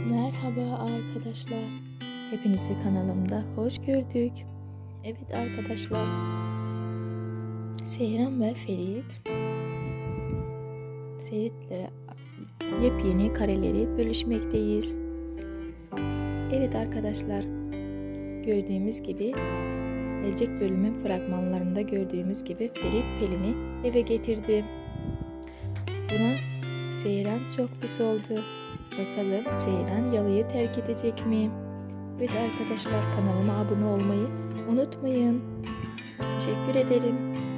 Merhaba arkadaşlar. Hepinizi kanalımda hoş gördük. Evet arkadaşlar. Seyran ve Ferit'le yepyeni kareleri bölüşmekteyiz. Evet arkadaşlar. Gördüğümüz gibi gelecek bölümün fragmanlarında gördüğümüz gibi Ferit Pelin'i eve getirdi. Buna Seyran çok pis oldu. Bakalım Seyran Yalı'yı terk edecek mi? Evet arkadaşlar, kanalıma abone olmayı unutmayın. Teşekkür ederim.